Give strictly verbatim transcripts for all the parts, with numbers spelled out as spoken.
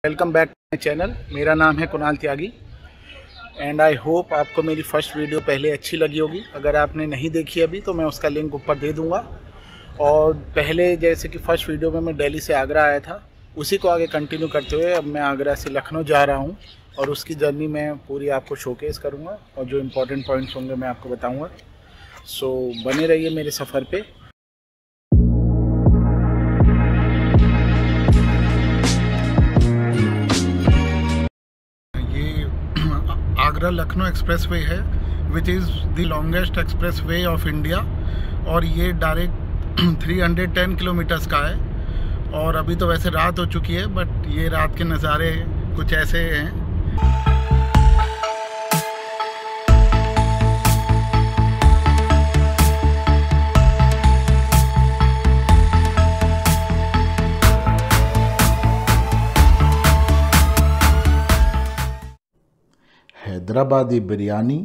Welcome back to my channel. मेरा नाम है Kunal Tyagi and I hope आपको मेरी फर्स्ट वीडियो पहले अच्छी लगी होगी। अगर आपने नहीं देखी अभी तो मैं उसका लिंक ऊपर दे दूंगा। और पहले जैसे कि फर्स्ट वीडियो में मैं दिल्ली से आगरा आया था, उसी को आगे कंटिन्यू करते हुए अब मैं आगरा से लखनऊ जा रहा हूं और उसकी जर्नी मैं पूरी आपको शोकेस करूंगा और जो इम्पोर्टेंट पॉइंट्स होंगे मैं आपको बताऊँगा। सो बने रहिए मेरे सफ़र पर। आगरा लखनऊ एक्सप्रेसवे है which is the longest expressway of India और ये डायरेक्ट तीन सौ दस किलोमीटर्स का है। और अभी तो वैसे रात हो चुकी है बट ये रात के नज़ारे कुछ ऐसे हैं। हैदराबादी बिरयानी,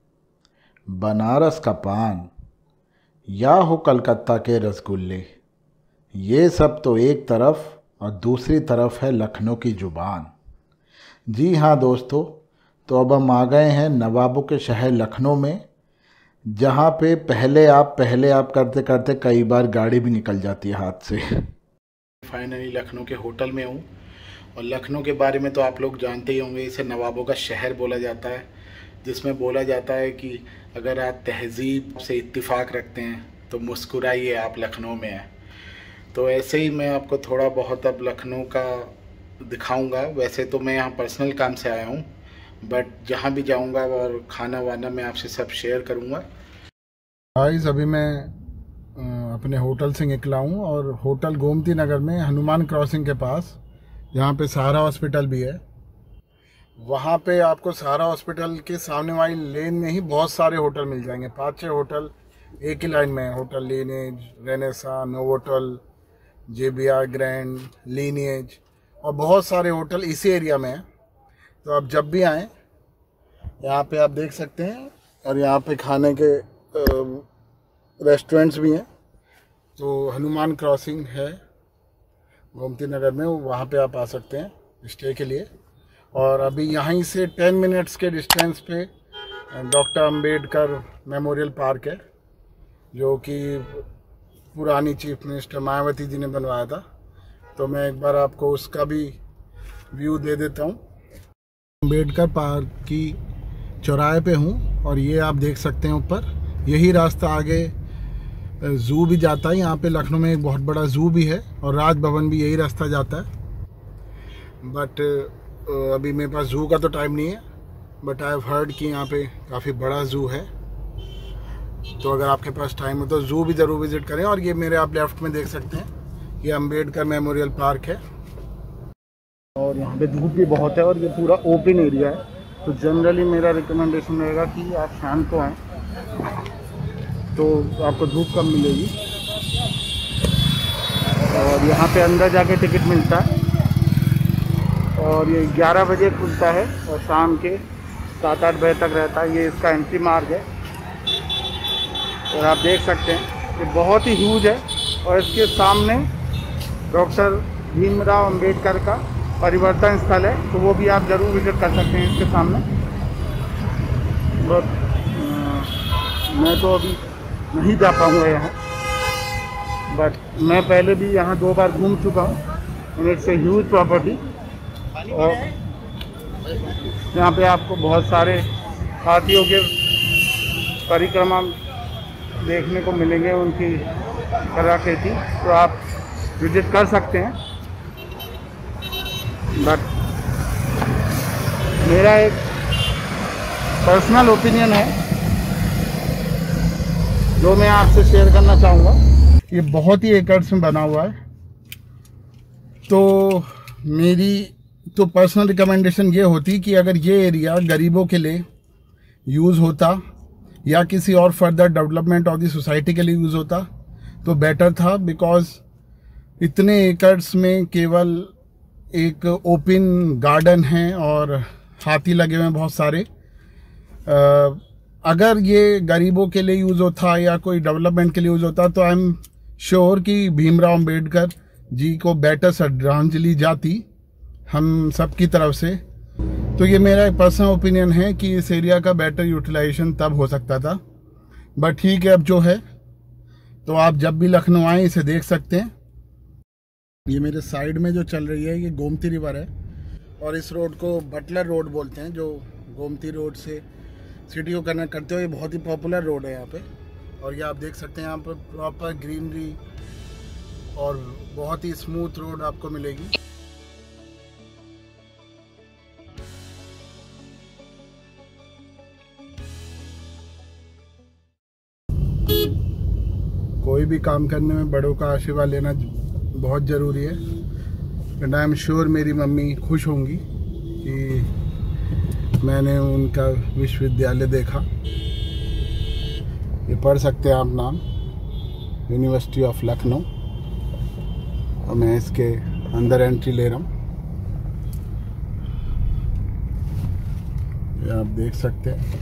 बनारस का पान या हो कलकत्ता के रसगुल्ले, ये सब तो एक तरफ और दूसरी तरफ है लखनऊ की ज़ुबान। जी हाँ दोस्तों, तो अब हम आ गए हैं नवाबों के शहर लखनऊ में, जहाँ पे पहले आप पहले आप करते करते कई बार गाड़ी भी निकल जाती है हाथ से। फाइनली लखनऊ के होटल में हूँ और लखनऊ के बारे में तो आप लोग जानते ही होंगे, इसे नवाबों का शहर बोला जाता है, जिसमें बोला जाता है कि अगर आप तहज़ीब से इत्तेफाक रखते हैं तो मुस्कुराइए, आप लखनऊ में हैं। तो ऐसे ही मैं आपको थोड़ा बहुत अब लखनऊ का दिखाऊंगा। वैसे तो मैं यहाँ पर्सनल काम से आया हूँ बट जहाँ भी जाऊँगा और खाना वाना मैं आपसे सब शेयर करूँगा। गाइस अभी मैं अपने होटल से निकला हूँ और होटल गोमती नगर में हनुमान क्रॉसिंग के पास, यहाँ पे सहारा हॉस्पिटल भी है, वहाँ पे आपको सहारा हॉस्पिटल के सामने वाली लेन में ही बहुत सारे होटल मिल जाएंगे। पाँच छः होटल एक ही लाइन में है। Hotel Lineage, Renaissance, Novotel, JBR grand, Lineage और बहुत सारे होटल इसी एरिया में हैं। तो आप जब भी आएँ यहाँ पे आप देख सकते हैं और यहाँ पे खाने के रेस्टोरेंट्स भी हैं। तो हनुमान क्रॉसिंग है गोमती नगर में, वहाँ पे आप आ सकते हैं स्टे के लिए। और अभी यहीं से टेन मिनट्स के डिस्टेंस पे डॉक्टर अंबेडकर मेमोरियल पार्क है, जो कि पुरानी चीफ मिनिस्टर मायावती जी ने बनवाया था। तो मैं एक बार आपको उसका भी व्यू दे देता हूँ। अंबेडकर पार्क की चौराहे पे हूँ और ये आप देख सकते हैं ऊपर, यही रास्ता आगे ज़ू भी जाता है। यहाँ पे लखनऊ में एक बहुत बड़ा ज़ू भी है और राजभवन भी यही रास्ता जाता है। बट अभी मेरे पास ज़ू का तो टाइम नहीं है, बट आई हैव हर्ड कि यहाँ पे काफ़ी बड़ा ज़ू है। तो अगर आपके पास टाइम हो तो ज़ू भी ज़रूर विज़िट करें। और ये मेरे आप लेफ्ट में देख सकते हैं, ये अम्बेडकर मेमोरियल पार्क है। और यहाँ पे धूप भी बहुत है और ये पूरा ओपन एरिया है। तो जनरली मेरा रिकमेंडेशन रहेगा कि आप शाम को आएँ तो आपको धूप कम मिलेगी। और यहाँ पे अंदर जाके टिकट मिलता है और ये ग्यारह बजे खुलता है और शाम के सात आठ बजे तक रहता है। ये इसका एंट्री मार्ग है और आप देख सकते हैं ये बहुत ही ह्यूज है। और इसके सामने डॉक्टर भीमराव अंबेडकर का परिवर्तन स्थल है, तो वो भी आप ज़रूर विजिट कर सकते हैं इसके सामने। बट मैं तो अभी नहीं जा पाऊँगा यहाँ, बट मैं पहले भी यहाँ दो बार घूम चुका हूँ and it's a huge property. और यहाँ पे आपको बहुत सारे हाथियों के परिक्रमा देखने को मिलेंगे, उनकी कलाकृति, तो आप विजिट कर सकते हैं। बट मेरा एक पर्सनल ओपिनियन है जो मैं आपसे शेयर करना चाहूँगा। ये बहुत ही एकड़्स में बना हुआ है, तो मेरी तो पर्सनल रिकमेंडेशन ये होती कि अगर ये एरिया गरीबों के लिए यूज़ होता या किसी और further development of the society के लिए यूज़ होता तो बेटर था। बिकॉज इतने एकड़्स में केवल एक ओपन गार्डन है और हाथी लगे हुए हैं बहुत सारे। आ, अगर ये गरीबों के लिए यूज़ होता या कोई डेवलपमेंट के लिए यूज़ होता तो आई एम श्योर कि भीमराव अंबेडकर जी को बेटर श्रद्धांजलि जाती। हम सब की तरफ से। तो ये मेरा एक पर्सनल ओपिनियन है कि इस एरिया का बेटर यूटिलाइजेशन तब हो सकता था, बट ठीक है अब जो है। तो आप जब भी लखनऊ आए इसे देख सकते हैं। ये मेरे साइड में जो चल रही है ये गोमती रिवर है, और इस रोड को बटलर रोड बोलते हैं, जो गोमती रोड से सिटी को कनेक्ट करते हो। ये बहुत ही पॉपुलर रोड है यहाँ पे, और ये आप देख सकते हैं यहाँ पर प्रॉपर ग्रीनरी और बहुत ही स्मूथ रोड आपको मिलेगी। कोई भी काम करने में बड़ों का आशीर्वाद लेना बहुत ज़रूरी है, एंड आई एम श्योर मेरी मम्मी खुश होंगी कि मैंने उनका विश्वविद्यालय देखा। ये पढ़ सकते हैं आप नाम, यूनिवर्सिटी ऑफ लखनऊ, और मैं इसके अंदर एंट्री ले रहा हूँ। ये आप देख सकते हैं।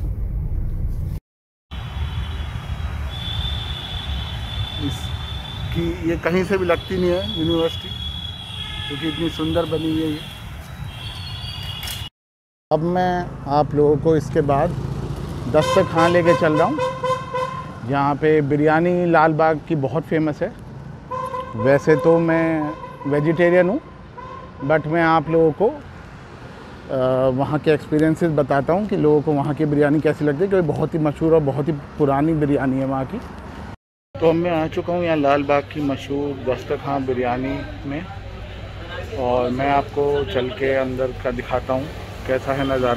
इसकी ये कहीं से भी लगती नहीं है यूनिवर्सिटी, क्योंकि इतनी सुंदर बनी हुई है ये। अब मैं आप लोगों को इसके बाद दस्तक खान लेके चल रहा हूँ, जहाँ पे बिरयानी लाल बाग की बहुत फेमस है। वैसे तो मैं वेजिटेरियन हूँ, बट मैं आप लोगों को आ, वहाँ के एक्सपीरियंसेस बताता हूँ कि लोगों को वहाँ की बिरयानी कैसी लगती है, क्योंकि बहुत ही मशहूर और बहुत ही पुरानी बिरयानी है वहाँ की। तो मैं आ चुका हूँ यहाँ लाल बाग की मशहूर दस्तक खान बिरयानी में, और मैं आपको चल के अंदर का दिखाता हूँ कैसा है नज़ारा।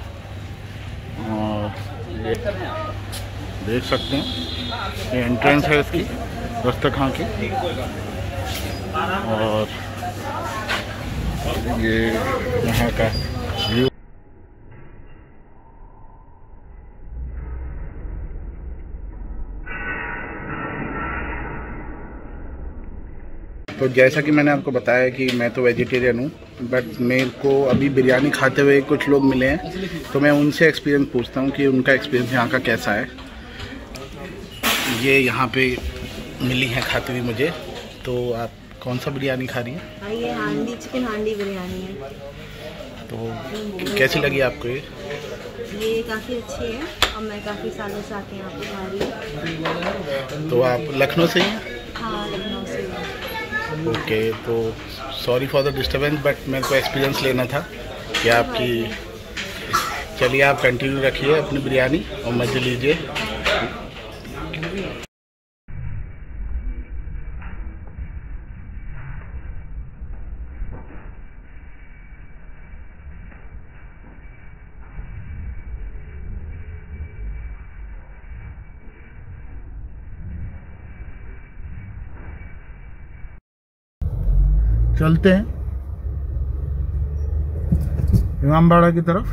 और ये देख सकते हैं, ये एंट्रेंस है इसकी दस्तक खान की, और ये यहाँ का व्यू। तो जैसा कि मैंने आपको बताया कि मैं तो वेजिटेरियन हूँ, बट मेरे को अभी बिरयानी खाते हुए कुछ लोग मिले हैं, तो मैं उनसे एक्सपीरियंस पूछता हूँ कि उनका एक्सपीरियंस यहाँ का कैसा है। ये यहाँ पे मिली है खाते हुए मुझे। तो आप कौन सा बिरयानी खा रही हैं? ये हांडी चिकन हांडी बिरयानी है। तो कैसी लगी आपको ये? ये काफ़ी अच्छी है, और मैं काफ़ी सालों से आके यहाँ पे खा रही हूँ। तो आप लखनऊ से ही हैं? हाँ, लखनऊ से। ओके, तो sorry for the disturbance, but मेरे को एक्सपीरियंस लेना था कि आपकी। चलिए आप कंटिन्यू रखिए अपनी बिरयानी और मज़े लीजिए। चलते हैं इमामबाड़ा की तरफ।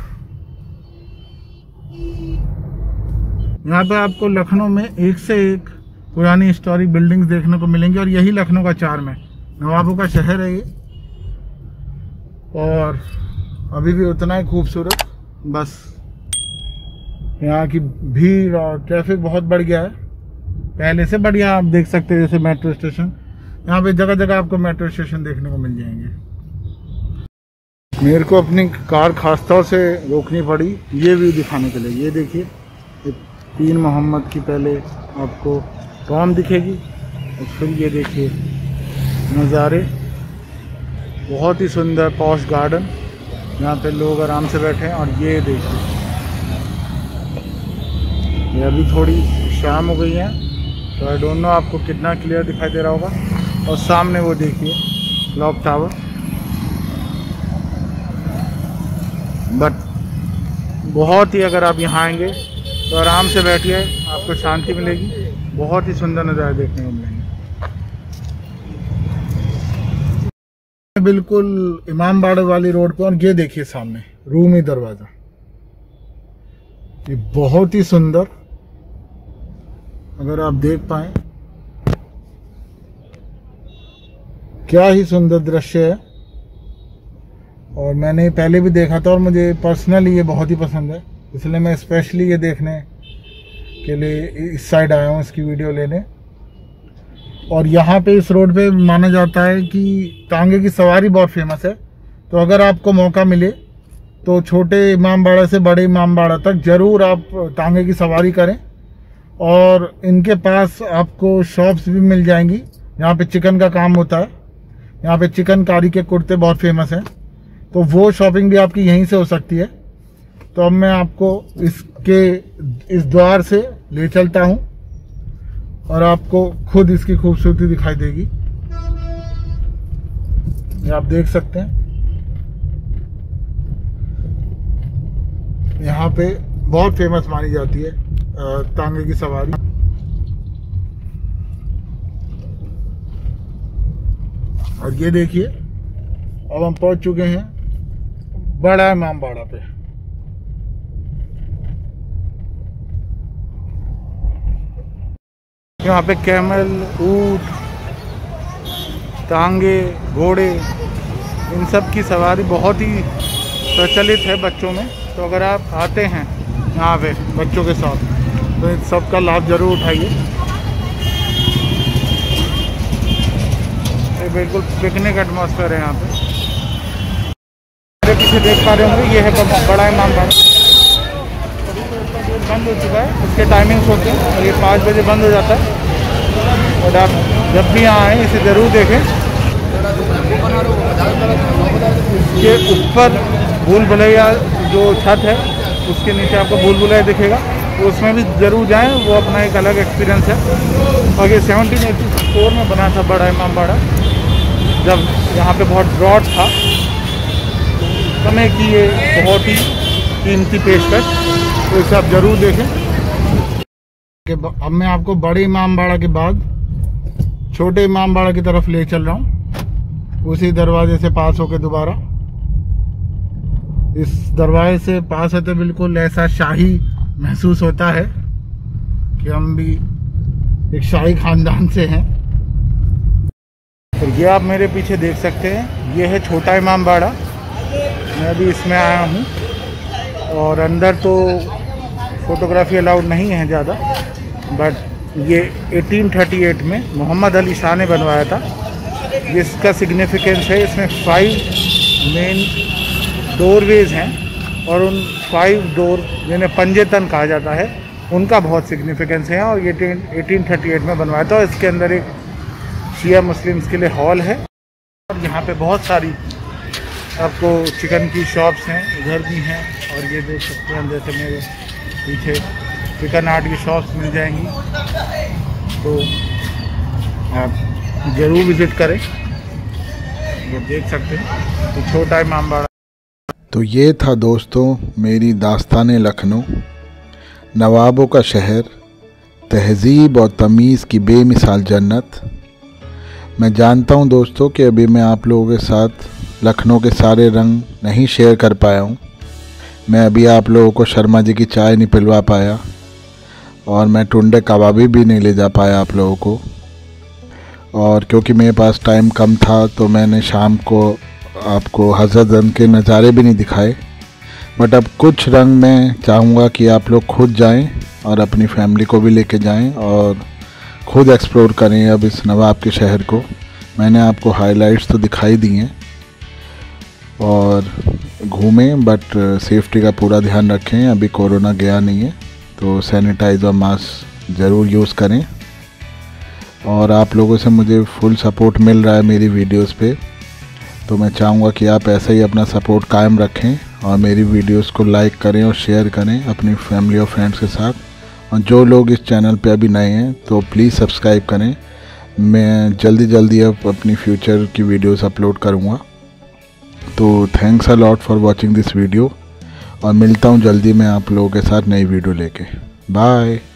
यहाँ पे आपको लखनऊ में एक से एक पुरानी हिस्टोरिक बिल्डिंग्स देखने को मिलेंगी, और यही लखनऊ का चार्म है। नवाबों का शहर है ये, और अभी भी उतना ही खूबसूरत। बस यहाँ की भीड़ और ट्रैफिक बहुत बढ़ गया है पहले से। बढ़िया आप देख सकते हैं, जैसे मेट्रो स्टेशन, यहाँ पे जगह जगह आपको मेट्रो स्टेशन देखने को मिल जाएंगे। मेरे को अपनी कार खासतौर से रोकनी पड़ी ये व्यू दिखाने के लिए। ये देखिए, तीन मोहम्मद की पहले आपको टॉम दिखेगी, और फिर ये देखिए नज़ारे, बहुत ही सुंदर पॉश गार्डन, यहाँ पे लोग आराम से बैठे हैं। और ये देखिए, ये अभी थोड़ी शाम हो गई है, तो आई डोंट नो आपको कितना क्लियर दिखाई दे रहा होगा। और सामने वो देखिए क्लॉक टावर, बट बहुत ही, अगर आप यहाँ आएंगे तो आराम से बैठिए, आपको शांति मिलेगी। बहुत ही सुंदर नज़ारे देखने को मिलेंगे। बिल्कुल इमामबाड़ा वाली रोड पर, और ये देखिए सामने रूमी दरवाज़ा, ये बहुत ही सुंदर, अगर आप देख पाए क्या ही सुंदर दृश्य है। और मैंने पहले भी देखा था, और मुझे पर्सनली ये बहुत ही पसंद है, इसलिए मैं स्पेशली ये देखने के लिए इस साइड आया हूँ, इसकी वीडियो लेने। और यहाँ पे इस रोड पे माना जाता है कि टांगे की सवारी बहुत फेमस है, तो अगर आपको मौका मिले तो छोटे इमामबाड़ा से बड़े इमामबाड़ा तक ज़रूर आप तांगे की सवारी करें। और इनके पास आपको शॉप्स भी मिल जाएंगी। यहाँ पे चिकन का काम होता है, यहाँ पे चिकनकारी के कुर्ते बहुत फेमस हैं, तो वो शॉपिंग भी आपकी यहीं से हो सकती है। तो अब मैं आपको इसके इस द्वार से ले चलता हूँ और आपको खुद इसकी खूबसूरती दिखाई देगी। ये आप देख सकते हैं, यहाँ पे बहुत फेमस मानी जाती है तांगे की सवारी। और ये देखिए, अब हम पहुंच चुके हैं बड़ा इमामबाड़ा पे। यहाँ पे कैमल, ऊंट, तांगे, घोड़े, इन सब की सवारी बहुत ही प्रचलित है बच्चों में। तो अगर आप आते हैं यहाँ पे बच्चों के साथ तो इन सब का लाभ जरूर उठाइए। ये बिल्कुल पिकनिक एटमॉस्फेयर है यहाँ पे। मेरे पीछे देख पा रहे होंगे, ये है बड़ा इमामबाड़ा। बंद हो चुका है, उसके टाइमिंग्स होते हैं और ये पाँच बजे बंद हो जाता है। और आप जब भी यहाँ आएँ इसे ज़रूर देखें। ये ऊपर भूल भुलैया जो छत है उसके नीचे आपको भूल भुलैया दिखेगा, तो उसमें भी ज़रूर जाएं, वो अपना एक अलग एक्सपीरियंस है। और ये सेवनटीन एटी फोर में बना था बड़ा इमामबाड़ा, जब यहाँ पे बहुत ड्रॉट था। समय की ये बहुत ही कीमती पेशकश, तो इसे आप ज़रूर देखें। अब मैं आपको बड़े इमामबाड़ा के बाद छोटे इमामबाड़ा की तरफ ले चल रहा हूँ, उसी दरवाजे से पास होकर दोबारा। इस दरवाजे से पास होते बिल्कुल ऐसा शाही महसूस होता है कि हम भी एक शाही खानदान से हैं। तो ये आप मेरे पीछे देख सकते हैं, ये है छोटा इमामबाड़ा। मैं अभी इसमें आया हूँ और अंदर तो फोटोग्राफी अलाउड नहीं है ज़्यादा, बट ये अठारह सौ अड़तीस में मोहम्मद अली शाह ने बनवाया था। जिसका सिग्निफिकेंस है, इसमें फाइव मेन डोरवेज हैं और उन फाइव डोर जिन्हें पंजेतन कहा जाता है उनका बहुत सिग्निफिकेंस है। और ये अठारह सौ अड़तीस में बनवाया था। इसके अंदर एक शिया मुस्लिम्स के लिए हॉल है और यहाँ पे बहुत सारी आपको चिकन की शॉप्स हैं, इधर भी हैं। और ये देख सकते हैं जैसे मेरे पीछे चिकन आर्ट की शॉप्स मिल जाएंगी, तो आप ज़रूर विज़िट करें। ये देख सकते हैं तो छोटा इमामबाड़ा। तो ये था दोस्तों मेरी दास्तान लखनऊ, नवाबों का शहर, तहज़ीब और तमीज़ की बेमिसाल जन्नत। मैं जानता हूँ दोस्तों कि अभी मैं आप लोगों के साथ लखनऊ के सारे रंग नहीं शेयर कर पाया हूँ। मैं अभी आप लोगों को शर्मा जी की चाय नहीं पिलवा पाया और मैं टुंडे कबाबी भी नहीं ले जा पाया आप लोगों को। और क्योंकि मेरे पास टाइम कम था तो मैंने शाम को आपको हज़रतगंज के नज़ारे भी नहीं दिखाए। बट अब कुछ रंग मैं चाहूँगा कि आप लोग खुद जाएं और अपनी फैमिली को भी लेके जाएं और खुद एक्सप्लोर करें अब इस नवाब के शहर को। मैंने आपको हाइलाइट्स तो दिखाई दी हैं और घूमें, बट सेफ्टी का पूरा ध्यान रखें। अभी कोरोना गया नहीं है, तो सैनिटाइज़र और मास्क ज़रूर यूज़ करें। और आप लोगों से मुझे फुल सपोर्ट मिल रहा है मेरी वीडियोस पे, तो मैं चाहूँगा कि आप ऐसे ही अपना सपोर्ट कायम रखें और मेरी वीडियोस को लाइक करें और शेयर करें अपनी फैमिली और फ्रेंड्स के साथ। और जो लोग इस चैनल पे अभी नए हैं तो प्लीज़ सब्सक्राइब करें। मैं जल्दी जल्दी अब अपनी फ्यूचर की वीडियोस अपलोड करूँगा। तो thanks a lot for watching this video और मिलता हूँ जल्दी मैं आप लोगों के साथ नई वीडियो लेके। बाय।